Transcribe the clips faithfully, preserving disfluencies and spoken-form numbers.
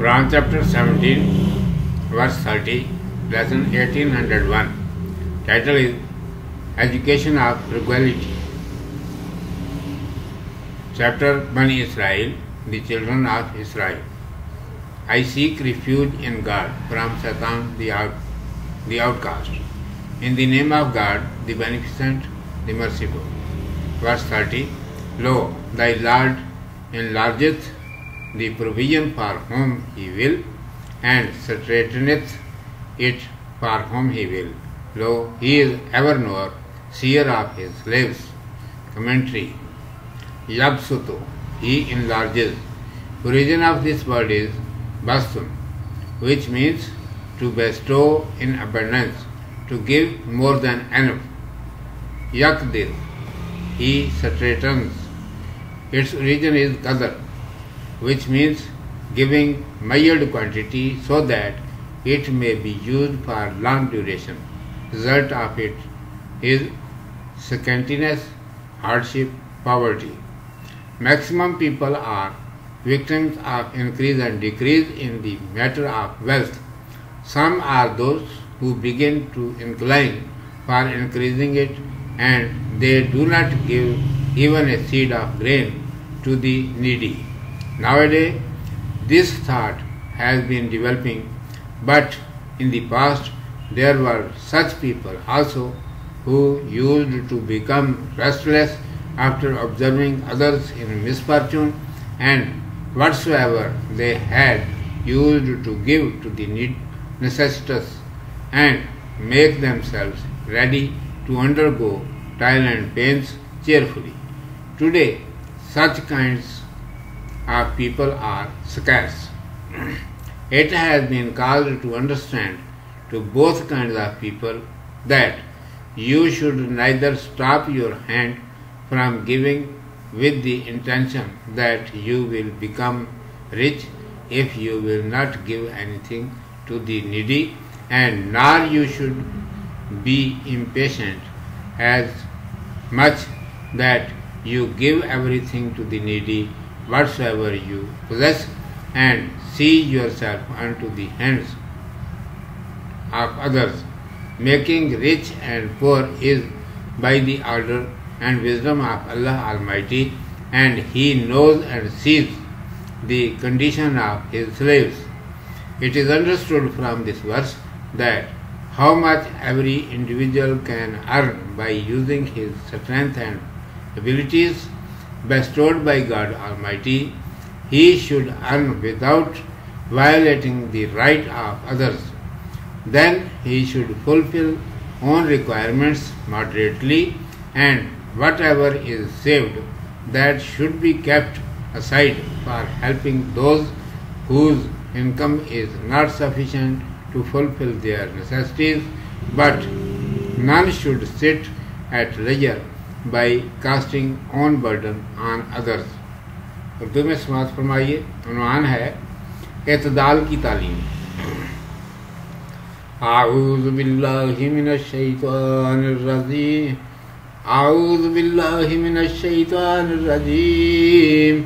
Quran chapter seventeen, verse thirty, lesson eighteen oh one. Title is Education of Frugality. Chapter Baniii Israel, the children of Israel. I seek refuge in God from Satan, the, out, the outcast. In the name of God, the Beneficent, the Merciful. Verse thirty. Lo, thy Lord enlargeth the provision for whom he will, and straiteneth it for whom he will. Lo, he is ever-knower, Seer of His slaves. Commentary. Yabsutu, he enlarges. Origin of this word is bastun, which means to bestow in abundance, to give more than enough. Yaqdir, he straightens. Its origin is qadr, which means giving measured quantity so that it may be used for long duration. Result of it is scantiness, hardship, poverty. Maximum people are victims of increase and decrease in the matter of wealth. Some are those who begin to incline for increasing it, and they do not give even a seed of grain to the needy. Nowadays, this thought has been developing, but in the past there were such people also who used to become restless after observing others in misfortune, and whatsoever they had used to give to the need necessitous and make themselves ready to undergo toil and pains cheerfully. Today, such kinds of people are scarce. It has been called to understand to both kinds of people that you should neither stop your hand from giving with the intention that you will become rich if you will not give anything to the needy, and nor you should be impatient as much that you give everything to the needy whatsoever you possess, and see yourself unto the hands of others. Making rich and poor is by the order and wisdom of Allah Almighty, and He knows and sees the condition of His slaves. It is understood from this verse that how much every individual can earn by using his strength and abilities bestowed by God Almighty, he should earn without violating the right of others. Then he should fulfill own requirements moderately, and whatever is saved, that should be kept aside for helping those whose income is not sufficient to fulfill their necessities, but none should sit at leisure by casting own burden on others. Urdu में समाअत फरमाइए। उन्वान है एतदाल की तालीम। आऊज़ु बिल्लाहि minash-Shay-taanir Rajiim। आऊज़ु बिल्लाहि minash-Shay-taanir Rajiim।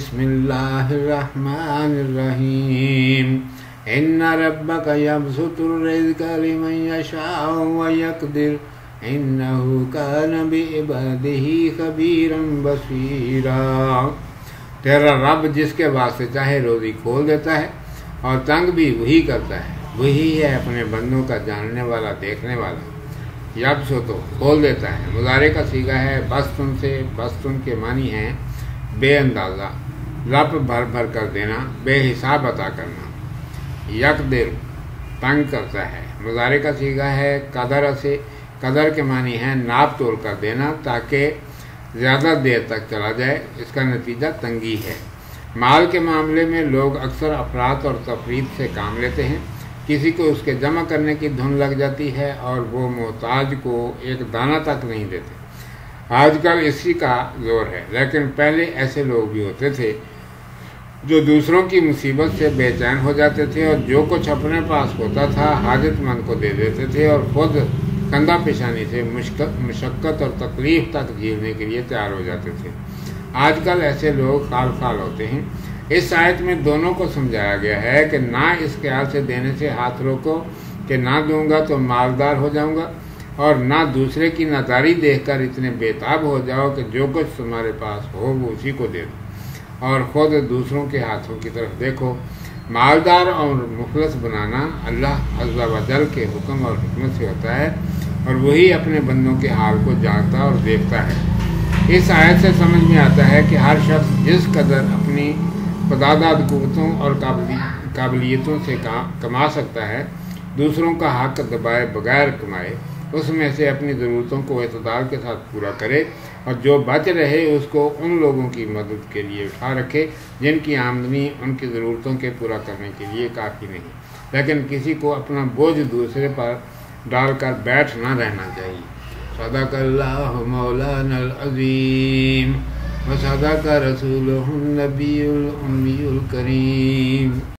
Bis-Millaahir-Rah-maanir-Rahiim। Inna Rabbaka yabsu-tur-rizqa limany-yashaaa wa yaqdir। InnaHuu kaana ibaadiHii Khabiiram Basiiraa। तेरा रब जिसके वास्ते चाहे रोज़ी खोल देता है और तंग भी वही करता है, वही है अपने बंदों का जानने वाला, देखने वाला। यबसुतु खोल देता है। मुज़ारे का सीगा है बस्तुन से। बस्तुन के मानी हैं बेअंदाज़ा, रब भर भर कर देना, बेहिसाब अता करना। यकदिर तंग करता है। मुज़ारे का सीगा है कदर से। कदर के मानी है नाप तोल कर देना ताकि ज़्यादा देर तक चला जाए, इसका नतीजा तंगी है। माल के मामले में लोग अक्सर अफरात और तफरीत से काम लेते हैं। किसी को उसके जमा करने की धुन लग जाती है और वो मोहताज को एक दाना तक नहीं देते। आजकल इसी का जोर है, लेकिन पहले ऐसे लोग भी होते थे जो दूसरों की मुसीबत से बेचैन हो जाते थे और जो कुछ अपने पास होता था हाजतमंद को दे देते थे और खुद कंधा पेशानी से मुशक्क़त और तकलीफ तक झेलने के लिए तैयार हो जाते थे। आजकल ऐसे लोग खाल खाल होते हैं اس آیت میں دونوں کو سمجھایا گیا ہے کہ نہ اس خیال سے دینے سے ہاتھ روکو کہ نہ دوں گا تو مالدار ہو جاؤں گا، اور نہ دوسرے کی ناداری دیکھ کر اتنے بےتاب ہو جاؤ کہ جو کچھ تمہارے پاس ہو وہ اسی کو دے دو، اور خود دوسروں کے ہاتھوں کی طرف دیکھو۔ مالدار اور مخلص بنانا اللہ عز و جل کے حکم اور حکمت سے ہوتا ہے، اور وہی اپنے بندوں کے حال کو جانتا اور دیکھتا ہے۔ اس آیت سے سمجھ میں آتا ہے کہ ہر شخص جس قدر اپنی متعدد قوتوں اور قابلیتوں سے کما سکتا ہے، دوسروں کا حق دبائے بغیر کمائے، اس میں سے اپنی ضرورتوں کو اعتدال کے ساتھ پورا کرے، اور جو بچ رہے اس کو ان لوگوں کی مدد کے لیے اٹھا رکھے جن کی آمدنی ان کی ضرورتوں کے پورا کرنے کے لیے کافی نہیں، لیکن کسی کو اپنا بوجھ دوسرے پر ڈال کر بیٹھ نہ رہنا چاہیے۔ صدق اللہ مولانا العظیم و صدق رسولہ النبی الامی الکریم۔